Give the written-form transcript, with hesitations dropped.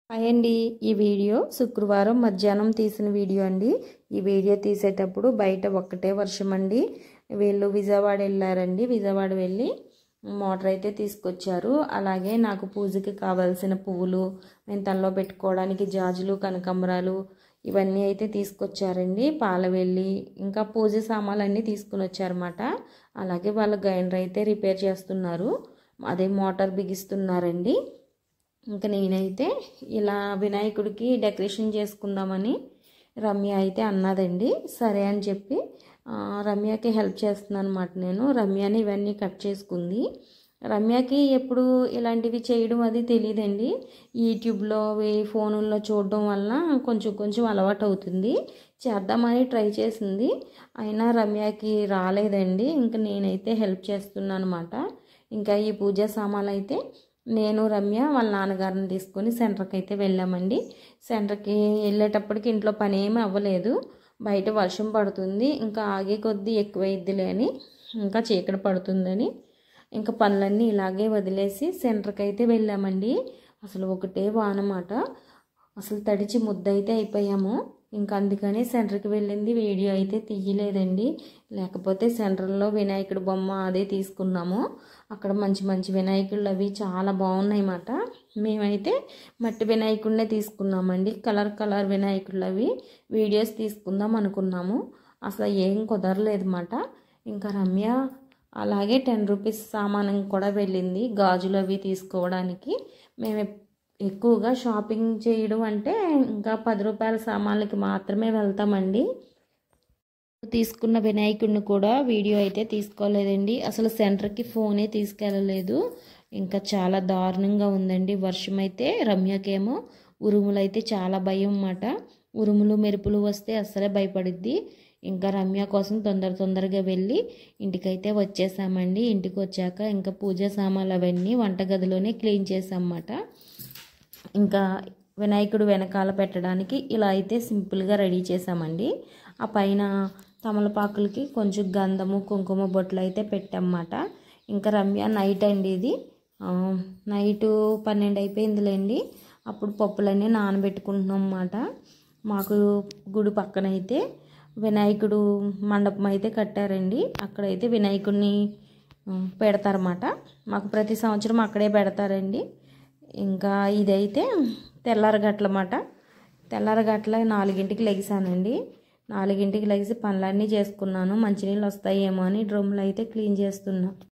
Hi అండి, ఈ video శుక్రవారం మధ్యాహ్నం తీసిన వీడియో అండి. ఈ వీడియో తీసేటప్పుడు బయట ఒక్కటే వర్షం అండి. వీళ్ళు విజయవాడ వెళ్ళారండి. విజయవాడ వెళ్ళి మోటార్ అయితే తీసుకొచ్చారు. అలాగే నాకు పూజకి కావాల్సిన పువ్వులు, నేను తలలో పెట్టుకోవడానికి జాజులు, కనకాంబరాలు ఇవన్నీ అయితే తీసుకొచ్చారండి. పాలవెల్లి ఇంకా పూజ సామాన్లన్నీ తీసుకుని వచ్చారన్నమాట. అలాగే వాళ్ళ గ్రైండర్ అయితే రిపేర్ చేస్తున్నారు, అదే మోటార్ బిగిస్తున్నారండి. ఇంకా నేనైతే ఇలా వినాయకుడికి డెకరేషన్ చేసుకుందామని రమ్య అయితే అన్నదండి. సరే అని చెప్పి రమ్యకి హెల్ప్ చేస్తున్నాను అనమాట. నేను రమ్యని ఇవన్నీ కట్ చేసుకుంది. రమ్యకి ఎప్పుడు ఇలాంటివి చేయడం అది తెలియదండి. యూట్యూబ్లో ఫోనుల్లో చూడడం వల్ల కొంచెం కొంచెం అలవాటు అవుతుంది. చేద్దామని ట్రై చేసింది, అయినా రమ్యకి రాలేదండి. ఇంకా నేనైతే హెల్ప్ చేస్తున్నాను అనమాట. ఇంకా ఈ పూజా సామాన్లు అయితే నేను రమ్య వాళ్ళ నాన్నగారిని తీసుకొని సెంటర్కి అయితే వెళ్ళామండి. సెంటర్కి వెళ్ళేటప్పటికి ఇంట్లో పని ఏమీ అవ్వలేదు. బయట వర్షం పడుతుంది, ఇంకా ఆగే కొద్దీ ఎక్కువైద్దిలే అని, ఇంకా చీకటి పడుతుందని ఇంకా పనులన్నీ ఇలాగే వదిలేసి సెంటర్కి అయితే వెళ్ళామండి. అసలు ఒకటే వానమాట, అసలు తడిచి ముద్దయితే అయిపోయాము. ఇంకా అందుకని సెంటర్కి వెళ్ళింది వీడియో అయితే తీయలేదండి. లేకపోతే సెంటర్లో వినాయకుడి బొమ్మ అదే తీసుకున్నాము. అక్కడ మంచి మంచి వినాయకుళ్ళు అవి చాలా బాగున్నాయి అన్నమాట. మేమైతే మట్టి వినాయకుడినే తీసుకున్నామండి. కలర్ కలర్ వినాయకుళ్ళు అవి వీడియోస్ తీసుకుందాం అనుకున్నాము, అసలు ఏం కుదరలేదు అన్నమాట. ఇంకా రమ్య అలాగే 10 రూపీస్ సామానం కూడా వెళ్ళింది, గాజులు అవి తీసుకోవడానికి. మేము ఎక్కువగా షాపింగ్ చేయడం అంటే ఇంకా 10 రూపాయల సామాన్లకి మాత్రమే వెళ్తామండి. తీసుకున్న వినాయకుడిని కూడా వీడియో అయితే తీసుకోలేదండి. అసలు సెంటర్కి ఫోనే తీసుకెళ్ళలేదు. ఇంకా చాలా దారుణంగా ఉందండి వర్షం అయితే. రమ్యకేమో ఉరుములు అయితే చాలా భయం అన్నమాట. ఉరుములు మెరుపులు వస్తే అస్సలే భయపడిద్ది. ఇంకా రమ్య కోసం తొందరగా వెళ్ళి ఇంటికైతే వచ్చేసామండి. ఇంటికి వచ్చాక ఇంకా పూజా సామాన్లు అవన్నీ వంటగదిలోనే క్లీన్ చేసామన్నమాట. ఇంకా వినాయకుడు వెనకాల పెట్టడానికి ఇలా అయితే సింపుల్గా రెడీ చేసామండి. ఆ పైన తమలపాకులకి కొంచెం గంధము కుంకుమ బొట్లు అయితే పెట్టామన్నమాట. ఇంకా రమ్య నైట్ అండి, ఇది నైటు 12 అయిపోయిందిలేండి. అప్పుడు పప్పులన్నీ నానబెట్టుకుంటున్నాం అన్నమాట. మాకు గుడి పక్కన అయితే వినాయకుడు మండపం అయితే కట్టారండి. అక్కడైతే వినాయకుడిని పెడతారన్నమాట. మాకు ప్రతి సంవత్సరం అక్కడే పెడతారండి. ఇంకా ఇదైతే తెల్లారగట్లమాట. తెల్లారగట్ల 4ంటికి లెగిసానండి. 4ంటికి లెగిసి పనులన్నీ చేసుకున్నాను. మంచినీళ్ళు వస్తాయేమో అని డ్రమ్ములు అయితే క్లీన్ చేస్తున్నా.